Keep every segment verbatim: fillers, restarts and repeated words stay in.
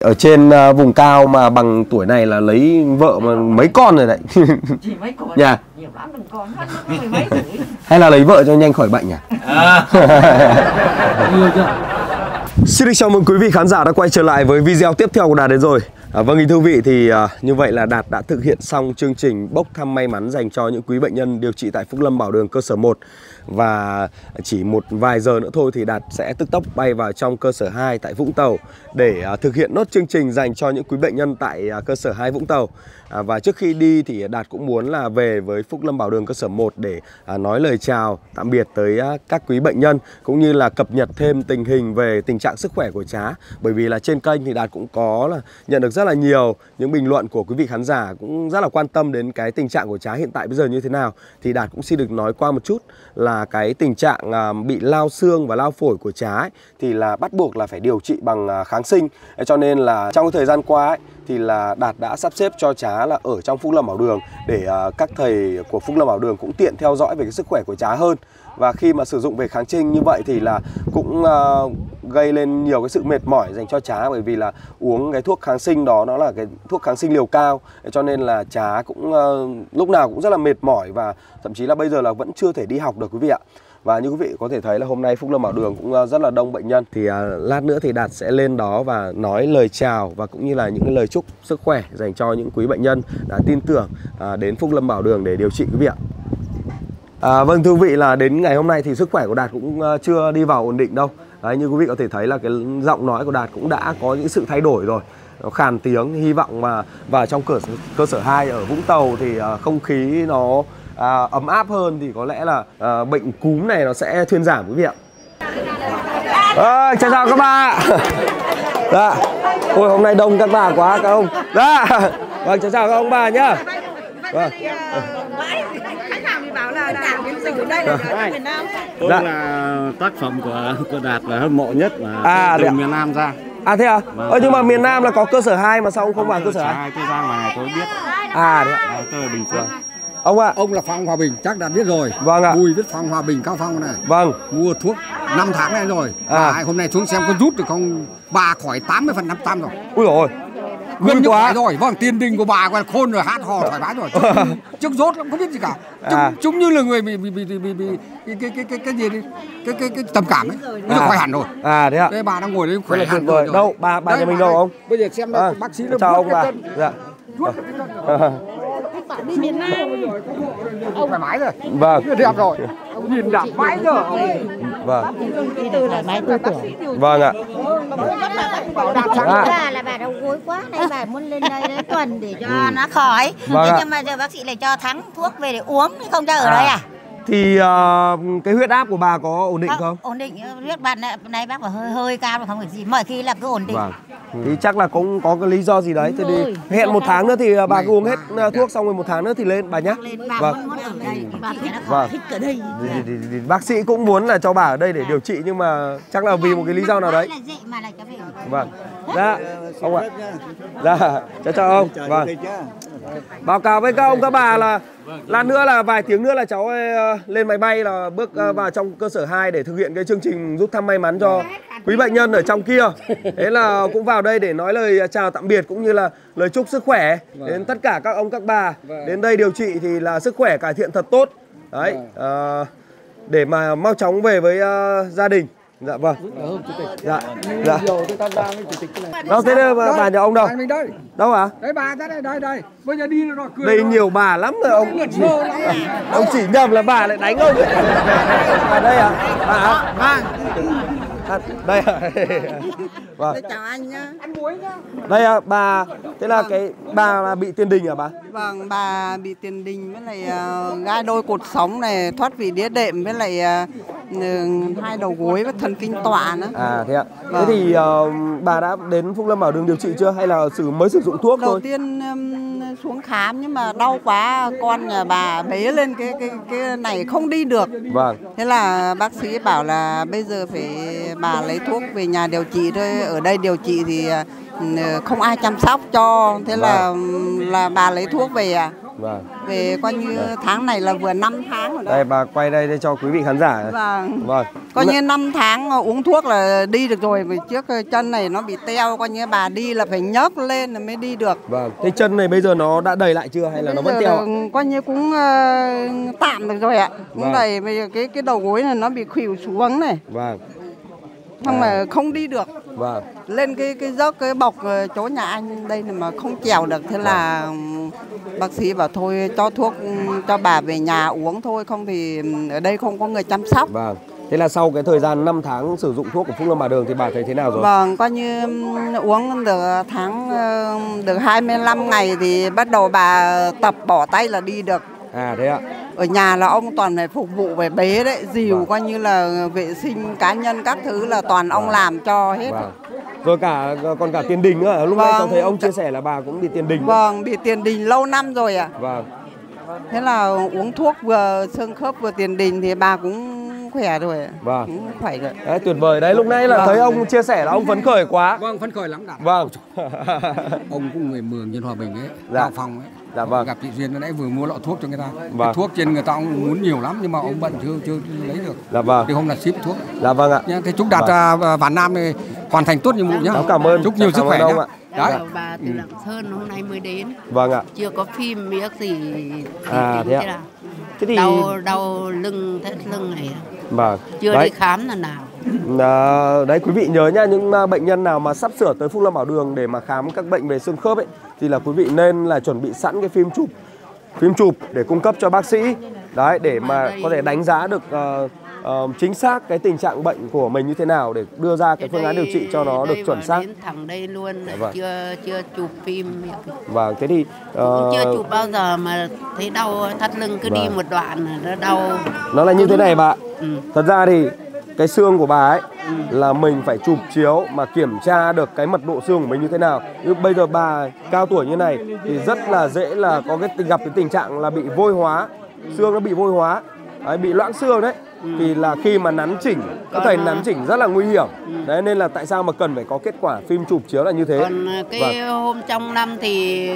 ở trên uh, vùng cao mà bằng tuổi này là lấy vợ mà mấy con rồi đấy. Chỉ mấy con. Nhà. Nhiều lắm mình còn hơn mười mấy tuổi. Hay là lấy vợ cho nhanh khỏi bệnh nhỉ? À. Xin được chào mừng quý vị khán giả đã quay trở lại với video tiếp theo của Đạt đến rồi. À, vâng, thưa quý vị, thì à, như vậy là Đạt đã thực hiện xong chương trình bốc thăm may mắn dành cho những quý bệnh nhân điều trị tại Phúc Lâm Bảo Đường cơ sở một. Và chỉ một vài giờ nữa thôi thì Đạt sẽ tức tốc bay vào trong cơ sở hai tại Vũng Tàu để à, thực hiện nốt chương trình dành cho những quý bệnh nhân tại à, cơ sở hai Vũng Tàu. À, và trước khi đi thì Đạt cũng muốn là về với Phúc Lâm Bảo Đường cơ sở một để à, nói lời chào tạm biệt tới à, các quý bệnh nhân, cũng như là cập nhật thêm tình hình về tình trạng sức khỏe của Trá. Bởi vì là trên kênh thì Đạt cũng có là nhận được rất là nhiều những bình luận của quý vị khán giả cũng rất là quan tâm đến cái tình trạng của Trá hiện tại bây giờ như thế nào. Thì Đạt cũng xin được nói qua một chút là cái tình trạng à, bị lao xương và lao phổi của Trá ấy, thì là bắt buộc là phải điều trị bằng à, kháng sinh. Cho nên là trong cái thời gian qua ấy, thì là Đạt đã sắp xếp cho Trá là ở trong Phúc Lâm Bảo Đường để uh, các thầy của Phúc Lâm Bảo Đường cũng tiện theo dõi về cái sức khỏe của Trá hơn. Và khi mà sử dụng về kháng sinh như vậy thì là cũng uh, gây lên nhiều cái sự mệt mỏi dành cho Trá, bởi vì là uống cái thuốc kháng sinh đó nó là cái thuốc kháng sinh liều cao, cho nên là Trá cũng uh, lúc nào cũng rất là mệt mỏi và thậm chí là bây giờ là vẫn chưa thể đi học được quý vị ạ. Và như quý vị có thể thấy là hôm nay Phúc Lâm Bảo Đường cũng rất là đông bệnh nhân. Thì à, lát nữa thì Đạt sẽ lên đó và nói lời chào và cũng như là những cái lời chúc sức khỏe dành cho những quý bệnh nhân đã tin tưởng à, đến Phúc Lâm Bảo Đường để điều trị quý vị ạ. À, vâng, thưa quý vị, là đến ngày hôm nay thì sức khỏe của Đạt cũng uh, chưa đi vào ổn định đâu. Đấy, như quý vị có thể thấy là cái giọng nói của Đạt cũng đã có những sự thay đổi rồi. Nó khàn tiếng, hy vọng mà vào trong cơ, cơ sở hai ở Vũng Tàu thì uh, không khí nó À, ấm áp hơn thì có lẽ là à, bệnh cúm này nó sẽ thuyên giảm quý vị ạ. À, chào chào các bà. Dạ. Ôi, hôm nay đông các bà quá các ông. Dạ. Vâng, chào chào các ông bà nhá. Vâng. Tôi dạ. là tác phẩm của của Đạt là hâm mộ nhất là à, từ miền Nam ra. À thế à? Vâng. Ơ, nhưng mà miền Nam là có cơ sở hai mà sao ông không vào cơ sở hai? Tôi ra ngoài tôi biết. À đấy ạ. À, tôi ở Bình Phước. Ông ạ. À. Ông là Phong Hòa Bình, chắc đã biết rồi. Vâng ạ. Bùi viết Phong Hòa Bình, Cao Phong này. Vâng. Mua thuốc năm tháng này rồi. À. Bà hôm nay xuống xem có rút được không? Bà khỏi tám mươi phần trăm rồi. Ui dồi ôi. Gần như khỏi rồi. Vâng, tiền đình của bà còn khôn rồi, hát hò thoải mái rồi. Trước rốt lắm, không biết gì cả. Chúng, à. chúng như là người bị bị bị bị bị, bị cái, cái cái cái cái gì đi? Cái cái cái trầm cảm ấy. Bây giờ à. khỏi hẳn rồi. À thế ạ. Đây bà đang ngồi đấy khỏe hẳn rồi. Đâu, bà bà nhà mình đâu ông? Bây giờ xem à. bác sĩ chào ông bà. Dạ. Đi miền Nam ông thoải mái rồi. Vâng. Đẹp rồi. Ông nhìn đảm mãi rồi. Vâng. đi từ thoải mái tư tưởng. Vâng ạ. Bà là bà đau gối quá, đây bà muốn lên đây đấy tuần để cho ừ. nó khỏi. Vâng. Nhưng mà giờ bác sĩ lại cho thắng thuốc về để uống, không cho ở à. đây à? Thì uh, cái huyết áp của bà có ổn định không? không? Ổn định, huyết bạn này bác phải hơi hơi cao mà không phải gì, mọi khi là cứ ổn định. Vâng. Thì chắc là cũng có cái lý do gì đấy. Thế thì hẹn một tháng nữa thì bà cứ uống hết thuốc xong rồi một tháng nữa thì lên bà nhé. Vâng. Vâng. Bác sĩ cũng muốn là cho bà ở đây để điều trị nhưng mà chắc là vì một cái lý do nào đấy. Vâng. Dạ. Ông ạ. Dạ. Chào chào ông. Vâng. Báo cáo với các ông các bà là lát nữa là vài tiếng nữa là cháu lên máy bay là bước vào trong cơ sở hai để thực hiện cái chương trình rút thăm may mắn cho quý bệnh nhân ở trong kia. Thế là cũng vào đây để nói lời chào tạm biệt cũng như là lời chúc sức khỏe đến tất cả các ông các bà đến đây điều trị thì là sức khỏe cải thiện thật tốt. Đấy, à, để mà mau chóng về với uh, gia đình. Dạ vâng. Dạ. Dạ. Đâu thế đây, bà, bà nhà ông đâu? Đâu à? Đấy bà ra đây, đây đây. Bây giờ đi rồi cười. Đây rồi. Nhiều bà lắm rồi ông. Ông chỉ nhầm là bà lại đánh ông. À đây à? Bà à? À, đây à? Vâng. Chào anh nhá. Anh muối nhá. Đây à, bà, thế là vâng. cái bà là bị tiền đình à bà? Vâng, bà bị tiền đình với lại uh, gai đôi cột sống này, thoát vị đĩa đệm với lại uh, hai đầu gối với thần kinh tọa nữa. À thế ạ. Vâng. Thế thì uh, bà đã đến Phúc Lâm Bảo Đường điều trị chưa hay là sử mới sử dụng thuốc đầu thôi? Đầu tiên um, xuống khám nhưng mà đau quá, con nhà bà bế lên cái cái cái này không đi được. Vâng. Thế là bác sĩ bảo là bây giờ phải bà lấy thuốc về nhà điều trị thôi, ở đây điều trị thì không ai chăm sóc cho, thế là vâng. là bà lấy thuốc về à. Vâng. Về coi như tháng này là vừa năm tháng rồi đó. Đây bà quay đây để cho quý vị khán giả. Vâng. Vâng. Coi như năm tháng uống thuốc là đi được rồi. Vì trước chân này nó bị teo, coi như bà đi là phải nhấc lên là mới đi được. Vâng. Thế chân này bây giờ nó đã đầy lại chưa hay là Bây nó vẫn teo ạ? coi như cũng uh, tạm được rồi ạ. Cũng Vâng. đầy, bây giờ cái cái đầu gối này nó bị khuỵu xuống này. Vâng. Nhưng mà không đi được. Vâng. Lên cái cái dốc cái bọc chỗ nhà anh đây này mà không trèo được, thế là bác sĩ bảo thôi cho thuốc cho bà về nhà uống thôi, không thì ở đây không có người chăm sóc. Vâng. Thế là sau cái thời gian năm tháng sử dụng thuốc của Phúc Lâm Bảo Đường thì bà thấy thế nào rồi? Vâng, coi như uống được tháng được hai mươi lăm ngày thì bắt đầu bà tập bỏ tay là đi được. À thế ạ. Ở nhà là ông toàn phải phục vụ về bế đấy, dìu Vâng. coi như là vệ sinh cá nhân các thứ là toàn ông làm cho hết. Vâng. Rồi cả còn cả tiền đình nữa, lúc nãy Vâng. cháu thấy ông chia sẻ là bà cũng bị tiền đình. Vâng, bị tiền đình lâu năm rồi ạ. À. Vâng. Thế là uống thuốc vừa xương khớp vừa tiền đình thì bà cũng khỏe rồi. Vâng. Cũng khỏe rồi. Đấy, tuyệt vời đấy, lúc nãy là Vâng. thấy ông chia sẻ là ông phấn khởi quá. Vâng, phấn khởi lắm Đạt. Vâng. Ông cũng người Mường trên Hòa Bình ấy, Dạ. Cao Phong ấy. Dạ vâng. Gặp chị Duyên nãy vừa mua lọ thuốc cho người ta. Vâng. Cái thuốc trên người ta ông muốn nhiều lắm nhưng mà ông bận chưa chưa lấy được. Dạ vâng. Thì hôm là ship thuốc. Dạ vâng ạ. Nhá, thế chúc Đạt Vâng. à, Vạn Nam này hoàn thành tốt nhiệm vụ nhá. Cháu cảm ơn. Chúc nhiều Cháu sức khỏe cảm ơn nhá. ông ạ. Đấy. Dạ. Bà từ Lạng Sơn hôm nay mới đến, Vâng ạ. chưa có phim miếc gì À, thì thế ạ. thế nào? Thế thì Đau đau lưng thắt lưng này vâng. chưa Đấy. đi khám lần nào. À, đấy quý vị nhớ nha, những à, bệnh nhân nào mà sắp sửa tới Phúc Lâm Bảo Đường để mà khám các bệnh về xương khớp ấy thì là quý vị nên là chuẩn bị sẵn cái phim chụp phim chụp để cung cấp cho bác sĩ đấy, để mà có thể đánh giá được uh, uh, chính xác cái tình trạng bệnh của mình như thế nào để đưa ra cái phương án điều trị cho nó được chuẩn xác. Đến thẳng đây luôn, Vâng. chưa chưa chụp phim miệng. Vâng, thế thì Cũng uh, chưa chụp bao giờ mà thấy đau thắt lưng, cứ đi Vâng. một đoạn là nó đau. nó là như thế này bà. Ừ. Thật ra thì cái xương của bà ấy là mình phải chụp chiếu mà kiểm tra được cái mật độ xương của mình như thế nào. Nhưng bây giờ bà cao tuổi như này thì rất là dễ là có cái gặp cái tình trạng là bị vôi hóa, xương nó bị vôi hóa, đấy, bị loãng xương đấy. Thì là khi mà nắn chỉnh có thể nắn chỉnh rất là nguy hiểm. Đấy nên là tại sao mà cần phải có kết quả phim chụp chiếu là như thế. Còn cái Vâng. hôm trong năm thì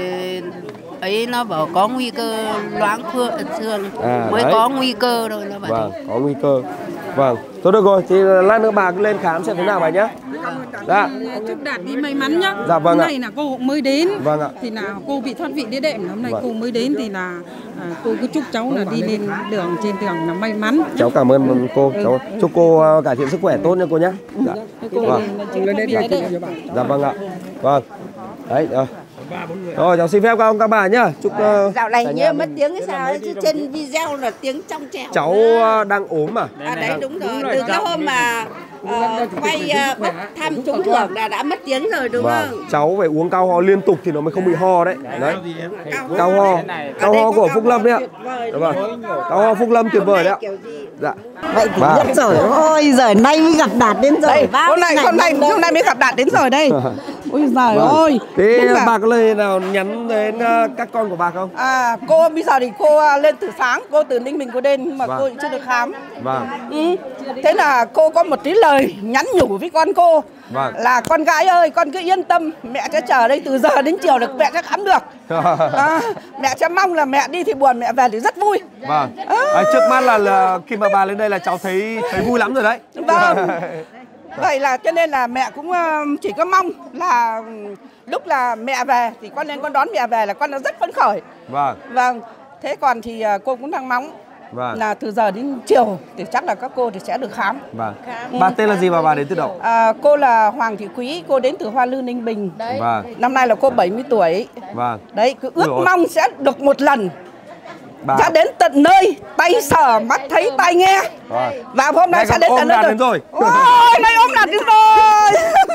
ấy nó bảo có nguy cơ loãng phượng xương, À, mới đấy. có nguy cơ thôi nó bảo. Vâng, có nguy cơ. Vâng, thôi được rồi, thì lát nữa bà cứ lên khám xem thế nào bà nhé. Dạ. Chúc Đạt đi may mắn nhá. Dạ vâng Hôm ạ. nay là cô mới đến. Vâng ạ. Thì là cô bị thoát vị đĩa đệm, hôm nay Vâng. cô mới đến thì là à, tôi cứ chúc cháu là đi lên đường trên đường là may mắn. Cháu cảm ơn cô, cháu chúc cô uh, cải thiện sức khỏe tốt nha cô nhé. Dạ. Cô Vâng. lên lên đến đĩa đệm. Dạ vâng ạ. Vâng. Đấy rồi. Rồi cháu xin phép các ông các bà nhá. Chúc uh, Dạo này cả như nhà mất mình- tiếng cái sao ấy, chứ trên video là tiếng trong trẻo. cháu uh, đang ốm mà. À đấy đúng rồi, từ cái hôm mà ờ, quay ờ, bốc thăm trúng thưởng là đã mất tiếng rồi đúng Vâng. không? Cháu phải uống cao ho liên tục thì nó mới không bị ho đấy. Đấy. Cao ho. Cao Ở đây ho có của cao Phúc ho Lâm đấy ạ. tuyệt vời Dạ vâng. Cao ho Phúc Lâm tuyệt vời đấy ạ. Kiểu gì? Dạ. Vậy thì Vâng. nhất rồi, ôi giời nay mới gặp Đạt đến rồi. Hôm nay hôm nay hôm nay mới gặp Đạt đến rồi đây. Ôi giời Vâng. ơi. Thế Đúng là- bà có lời nào nhắn đến uh, các con của bà không? À, cô bây giờ thì cô à, lên từ sáng, cô từ Ninh Bình cô đến nhưng mà Vâng. cô chưa được khám. Vâng. Ừ. Thế là cô có một tí lời nhắn nhủ với con cô Vâng. là con gái ơi, con cứ yên tâm, mẹ sẽ chờ đây từ giờ đến chiều được mẹ sẽ khám được. À, mẹ sẽ mong là mẹ đi thì buồn, mẹ về thì rất vui. Vâng. À, trước mắt là, là khi mà bà lên đây là cháu thấy thấy vui lắm rồi đấy. Vâng. Vậy là cho nên là mẹ cũng ờ, chỉ có mong là ừ, lúc là mẹ về thì con nên con đón mẹ về là con đã rất phấn khởi. Vâng. Vâng. Thế còn thì ờ, cô cũng đang mong Vâng. là từ giờ đến chiều thì chắc là các cô thì sẽ được khám. Vâng. Bà tên là gì và bà đến từ đâu? À, cô là Hoàng Thị Quý, cô đến từ Hoa Lư Ninh Bình. Vâng. Năm nay là cô bảy mươi tuổi. Vâng. Đấy, cứ ước Ôi. mong sẽ được một lần Bà. sẽ đến tận nơi, tay sờ, mắt thấy, tai nghe. Vâng. Và hôm nay Đây sẽ còn đến ôm tận Đạt nơi. đến rồi. Ôi, nay ôm Đạt đến rồi.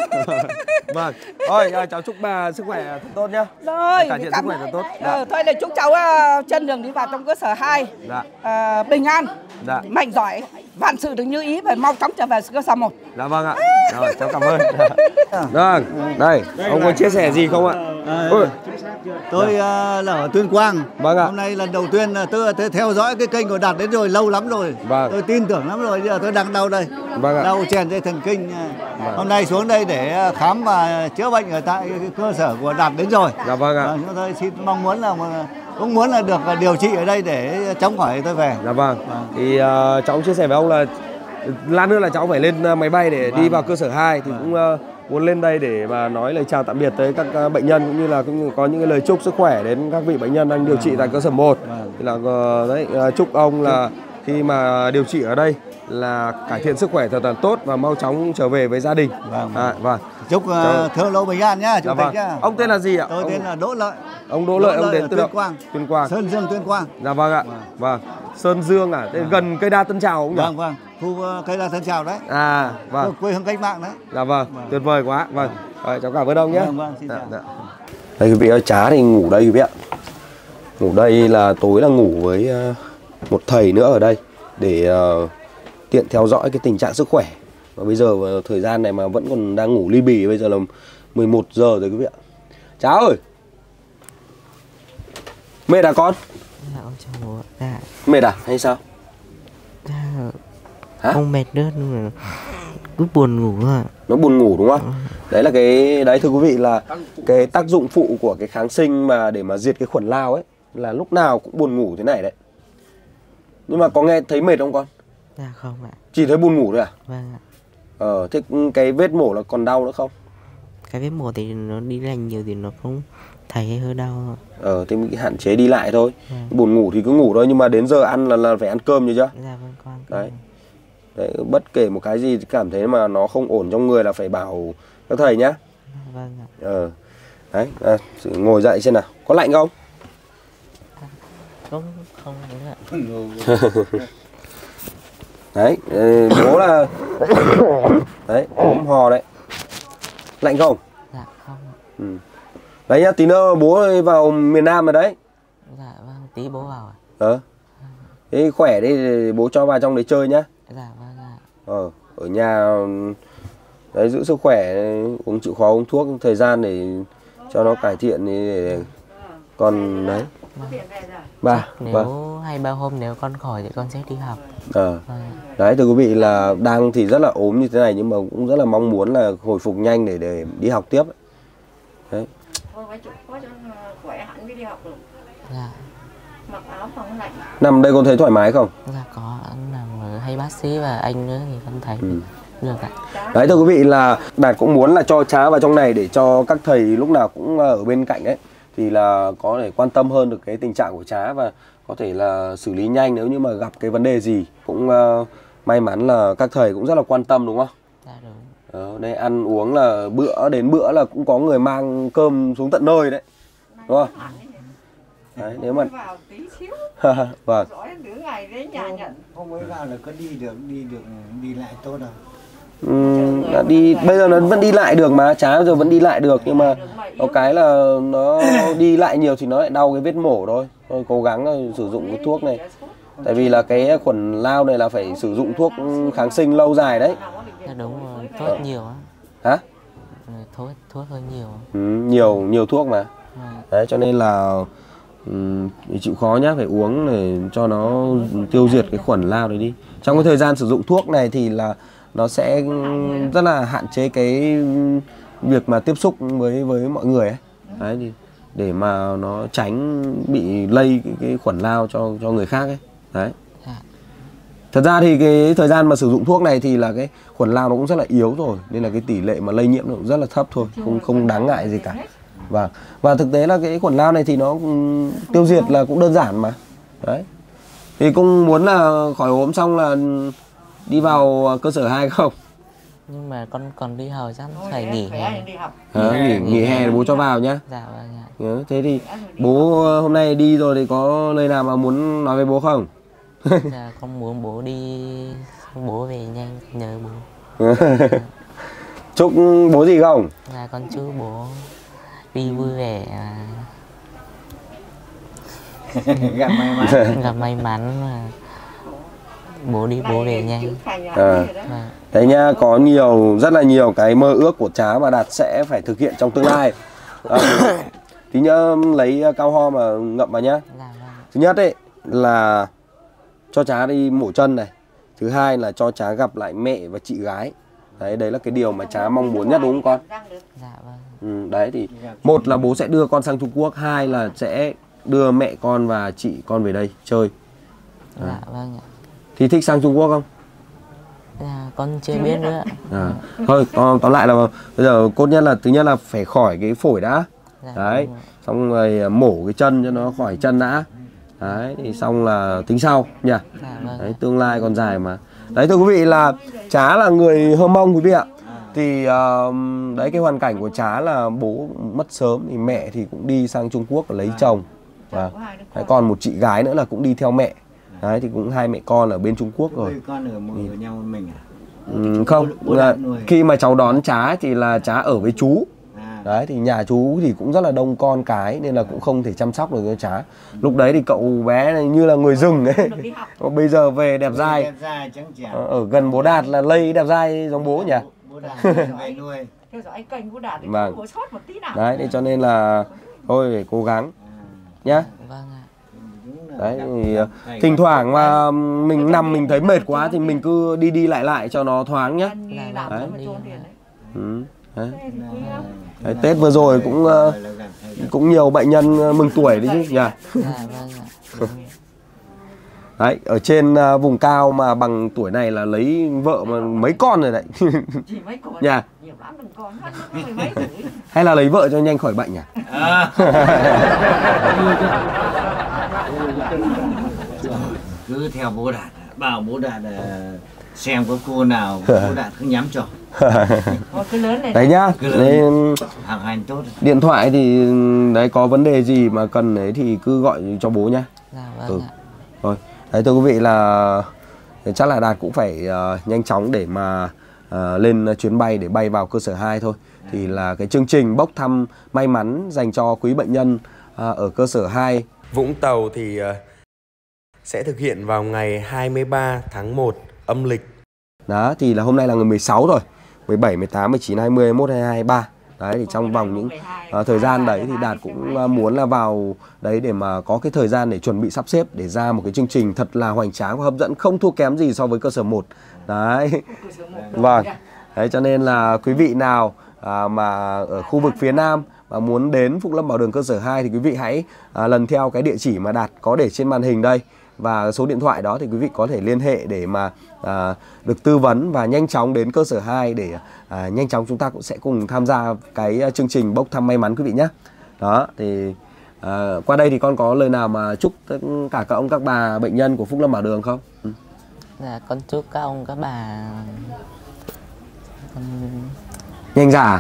Vâng. Thôi à, cháu chúc bà sức khỏe thật tốt nhá. Rồi, Cải thiện sức khỏe thật tốt. Dạ. Ờ, thôi là chúc cháu uh, chân đường đi vào trong cơ sở hai. Dạ. Ờ, bình an, Dạ. mạnh giỏi, vạn sự được như ý và mau chóng trở về cơ sở một. Dạ vâng ạ. Rồi, cháu cảm ơn. Vâng. Đây, ông có chia sẻ gì không ạ? À, Ôi. tôi uh, là ở Tuyên Quang. Vâng ạ. Hôm nay lần đầu tiên là tôi, tôi theo dõi cái kênh của Đạt đến rồi lâu lắm rồi. Vâng. Tôi tin tưởng lắm rồi, giờ tôi đang đau đây. Vâng ạ. Đau chèn dây thần kinh. Vâng. Hôm nay xuống đây để khám và chữa bệnh ở tại cái cơ sở của Đạt đến rồi. Dạ vâng ạ. Và chúng tôi xin mong muốn là cũng muốn là được điều trị ở đây để chống khỏi tôi về. Dạ vâng. Vâng. Thì uh, cháu chia sẻ với ông là lát nữa là cháu phải lên máy bay để vâng. đi vào cơ sở hai thì vâng. cũng uh, muốn lên đây để mà nói lời chào tạm biệt tới các uh, bệnh nhân cũng như là cũng có những cái lời chúc sức khỏe đến các vị bệnh nhân đang điều trị vâng. tại cơ sở một. Vâng. Thì là uh, đấy uh, chúc ông là khi mà điều trị ở đây là cải thiện sức khỏe thật là tốt và mau chóng trở về với gia đình. Vâng. À, vâng. Chúc uh, thượng lâu bình an nhá, chủ dạ tịch vâng. nhá. Ông tên là gì ạ? Tôi ông... tên là Đỗ Lợi. Ông Đỗ Lợi, Đỗ Lợi ông đến từ Tuyên Quang. Tuyên Quang. Sơn Dương Tuyên Quang. Dạ vâng ạ. Vâng. vâng. Sơn Dương à? Vâng. Gần cây đa Tân Trào không nhỉ? Vâng vâng. Khu uh, cây đa Tân Trào đấy. À vâng. Quê hương cách mạng đấy. Dạ vâng. vâng. Tuyệt vời quá. Vâng. Rồi, cháu cảm ơn ông nhé. Vâng vâng. Xin dạ, chào. dạ. Đây quý vị ơi, Trá thì ngủ đây quý vị ạ. Ngủ đây là tối là ngủ với uh, một thầy nữa ở đây để uh, tiện theo dõi cái tình trạng sức khỏe. Và bây giờ thời gian này mà vẫn còn đang ngủ ly bì, bây giờ là mười một giờ rồi quý vị ạ. Cháu ơi, mệt à con? Dạ ông cháu ngủ. Dạ. Mệt à hay sao? Dạ. Hả? Không mệt nữa nhưng mà cứ buồn ngủ thôi. Nó buồn ngủ đúng không? Ừ. Đấy là cái đấy thưa quý vị là cái tác dụng phụ của cái kháng sinh mà để mà diệt cái khuẩn lao ấy là lúc nào cũng buồn ngủ thế này đấy. Nhưng mà có nghe thấy mệt không con? Dạ không ạ. Chỉ thấy buồn ngủ thôi à? Vâng ạ. Ờ, thế cái vết mổ là còn đau nữa không? Cái vết mổ thì nó đi lành nhiều thì nó không thấy hơi đau. Ờ, thế mình hạn chế đi lại thôi. Vâng. Buồn ngủ thì cứ ngủ thôi nhưng mà đến giờ ăn là, là phải ăn cơm như chưa? Dạ vâng con. Đấy. Đấy, bất kể một cái gì cảm thấy mà nó không ổn trong người là phải bảo các thầy nhá. Vâng ạ. Ờ. Đấy, à, ngồi dậy xem nào. Có lạnh không? Không, không nữa. Đấy, bố là đấy, ốm hò đấy. Lạnh không? Dạ không. Ừ. Đấy nhá, tí nữa bố vào miền Nam rồi đấy. Dạ vâng, tí bố vào ạ. Ờ. Thế khỏe đi bố cho vào trong đấy chơi nhá. Dạ vâng ạ. Ờ, ở nhà đấy giữ sức khỏe, uống chịu khó uống thuốc thời gian để cho nó cải thiện để còn đấy. Vâng. Ba, nếu vâng. hai ba hôm nếu con khỏi thì con sẽ đi học. Ờ. Vâng. Đấy thưa quý vị là đang thì rất là ốm như thế này nhưng mà cũng rất là mong muốn là hồi phục nhanh để để đi học tiếp. Đấy. Dạ. Mặc áo phòng lạnh. Nằm đây con thấy thoải mái không? Dạ có, nằm ở hay bác sĩ và anh nữa thì con thấy Ừ. được ạ. Đấy thưa quý vị là Đạt cũng muốn là cho Trá vào trong này để cho các thầy lúc nào cũng ở bên cạnh ấy thì là có thể quan tâm hơn được cái tình trạng của Trá và có thể là xử lý nhanh nếu như mà gặp cái vấn đề gì. Cũng uh, may mắn là các thầy cũng rất là quan tâm đúng không? Dạ đúng. Ờ, đây ăn uống là bữa đến bữa là cũng có người mang cơm xuống tận nơi đấy. Đúng không? Đấy, nếu mà vâng. Hôm mới vào là có đi được, đi được, đi lại tốt đâu. Uhm, đã đi bây giờ nó vẫn đi lại được mà, Trá giờ vẫn đi lại được nhưng mà có cái là nó đi lại nhiều thì nó lại đau cái vết mổ thôi. Thôi cố gắng sử dụng cái thuốc này. Tại vì là cái khuẩn lao này là phải sử dụng thuốc kháng sinh lâu dài đấy. Dạ đúng rồi, thuốc nhiều á. Hả? Thuốc thuốc hơi nhiều. Ừ, nhiều nhiều thuốc mà. À. Đấy cho nên là um, chịu khó nhá, phải uống để cho nó tiêu diệt cái khuẩn lao đấy đi. Trong cái thời gian sử dụng thuốc này thì là nó sẽ rất là hạn chế cái việc mà tiếp xúc với với mọi người ấy. Đấy thì để mà nó tránh bị lây cái, cái khuẩn lao cho cho người khác ấy. Đấy. Thật ra thì cái thời gian mà sử dụng thuốc này thì là cái khuẩn lao nó cũng rất là yếu rồi nên là cái tỷ lệ mà lây nhiễm nó cũng rất là thấp thôi, không không đáng ngại gì cả. Và và thực tế là cái khuẩn lao này thì nó cũng, tiêu diệt là cũng đơn giản mà. Đấy. Thì cũng muốn là khỏi ốm xong là đi vào cơ sở hai không? Nhưng mà con còn đi học chắc phải nghỉ hè. À, nghỉ nghỉ hè bố cho vào nhá. Dạ vâng ạ. Nhớ, thế thì bố hôm nay đi rồi thì có lời nào mà muốn nói với bố không? Dạ con muốn bố đi, bố về nhanh, nhớ bố. Chúc bố gì không? Dạ con chúc bố đi vui vẻ, gặp may mắn, gặp may mắn mà bố đi bố về nhanh. À. Vâng. Đấy nhá, có nhiều rất là nhiều cái mơ ước của Trá mà Đạt sẽ phải thực hiện trong tương lai. À, tí nhớ lấy cao ho mà ngậm vào nhá. Dạ vâng. Thứ nhất ấy là cho Trá đi mổ chân này. Thứ hai là cho Trá gặp lại mẹ và chị gái. Đấy, đấy là cái điều mà Trá mong muốn nhất đúng không con? Dạ vâng. Ừ, đấy thì một là bố sẽ đưa con sang Trung Quốc, hai là sẽ đưa mẹ con và chị con về đây chơi. Dạ à. Vâng ạ. Thì thích sang Trung Quốc không? Dạ, con chưa biết nữa. À, thôi tóm, tóm lại là bây giờ cốt nhất là thứ nhất là phải khỏi cái phổi đã. Dạ, đấy, xong rồi mổ cái chân cho nó khỏi chân đã. Đấy, thì xong là tính sau nhỉ. Dạ, vâng. Đấy, tương lai còn dài mà. Đấy thưa quý vị là Trá là người Hơ Mông quý vị ạ. Thì uh, đấy cái hoàn cảnh của Trá là bố mất sớm thì mẹ thì cũng đi sang Trung Quốc lấy chồng. Và đấy, còn một chị gái nữa là cũng đi theo mẹ. Đấy thì cũng hai mẹ con ở bên Trung Quốc rồi. Con ở một với nhau mình à? Ừ, không, là khi mà cháu đón Trá thì là Trá ở với chú. Đấy thì nhà chú thì cũng rất là đông con cái nên là cũng không thể chăm sóc được cho Trá. Lúc đấy thì cậu bé này như là người rừng ấy. Bây giờ về đẹp dai. Ở gần bố Đạt là lây đẹp dai giống bố nhỉ? Bố Đạt về nuôi. Theo dõi anh kênh bố Đạt thì không có sót một tí nào. Đấy thế cho nên là thôi phải cố gắng nhá. Vâng ạ. Đấy thì thỉnh thoảng mà mình nằm mình thấy mệt quá thì mình cứ đi đi lại lại cho nó thoáng nhá. Đấy. Ừ. Đấy. Đấy, Tết vừa rồi cũng cũng nhiều bệnh nhân mừng tuổi đấy chứ nhỉ. Đấy, ở trên vùng cao mà bằng tuổi này là lấy vợ mà mấy con rồi đấy. Nhà. Hay là lấy vợ cho nhanh khỏi bệnh nhỉ? À? Cứ theo bố Đạt, bảo bố Đạt xem có cô nào bố Đạt cứ nhắm cho. Đấy nhá. Đấy, hàng hành tốt. Điện thoại thì đấy có vấn đề gì mà cần đấy thì cứ gọi cho bố nhá. Dạ, vâng ừ. ạ. Rồi, đấy thưa quý vị là chắc là Đạt cũng phải uh, nhanh chóng để mà uh, lên chuyến bay để bay vào cơ sở hai thôi. Thì là cái chương trình bốc thăm may mắn dành cho quý bệnh nhân uh, ở cơ sở hai Vũng Tàu thì uh, sẽ thực hiện vào ngày hai mươi ba tháng một âm lịch. Đó thì là hôm nay là ngày mười sáu rồi, mười bảy, mười tám, mười chín, hai mươi, hai mươi mốt, hai mươi hai, hai mươi ba. Đấy thì trong vòng những uh, thời gian đấy thì Đạt cũng uh, muốn là vào đấy để mà có cái thời gian để chuẩn bị sắp xếp để ra một cái chương trình thật là hoành tráng và hấp dẫn, không thua kém gì so với cơ sở một. Đấy. Vâng. Đấy cho nên là quý vị nào uh, mà ở khu vực phía Nam mà muốn đến Phúc Lâm Bảo Đường cơ sở hai thì quý vị hãy uh, lần theo cái địa chỉ mà Đạt có để trên màn hình đây. Và số điện thoại đó thì quý vị có thể liên hệ để mà à, được tư vấn và nhanh chóng đến cơ sở hai để à, nhanh chóng chúng ta cũng sẽ cùng tham gia cái chương trình bốc thăm may mắn quý vị nhé. Đó thì à, qua đây thì con có lời nào mà chúc tất cả các ông các bà bệnh nhân của Phúc Lâm Bảo Đường không? Ừ. Dạ con chúc các ông các bà nhanh già.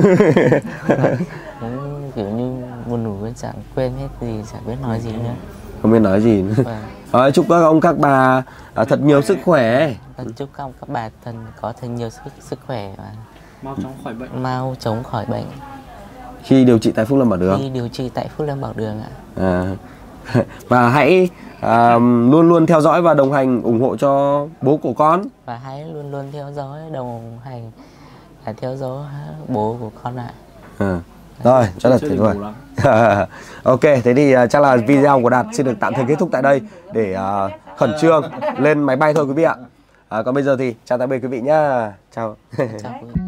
Kiểu như buồn ngủ chẳng quên hết gì, chẳng biết nói gì nữa. Không biết nói gì nữa. Vâng. Rồi, chúc các ông các bà à, thật nhiều sức khỏe. Con chúc các ông các bà thân có thật nhiều sức sức khỏe và mau chóng khỏi bệnh. Mau chóng khỏi bệnh. Khi điều trị tại Phúc Lâm Bảo Đường. Khi điều trị tại Phúc Lâm Bảo Đường ạ. À. Và hãy à, luôn luôn theo dõi và đồng hành ủng hộ cho bố của con. Và hãy luôn luôn theo dõi đồng hành và theo dõi bố của con ạ. À. Rồi, rất là tuyệt vời. Ok, thế thì uh, chắc là video của Đạt xin được tạm thời kết thúc tại đây để uh, khẩn trương lên máy bay thôi quý vị ạ. Uh, còn bây giờ thì chào tạm biệt quý vị nhá. Chào. Chào quý vị.